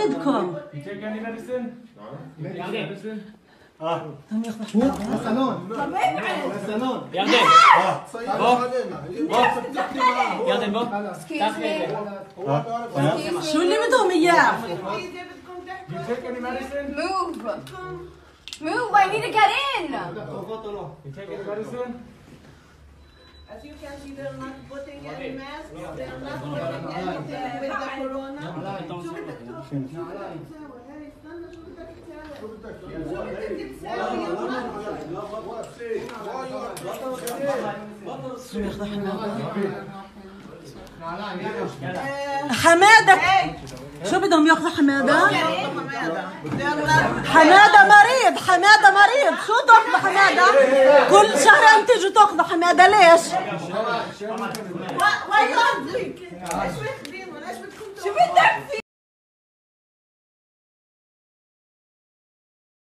بدكم؟ الصالون يردن شو اللي بدهم اياه؟ Move, I need to get in! As you can see, they're not putting any masks, they're not putting anything with the corona. حمادة شو بدهم ياخذوا حمادة؟ حمادة مريض، حمادة مريض، شو تاخذوا حمادة؟ كل شهرين تيجوا تاخذوا حمادة ليش؟ شو بدك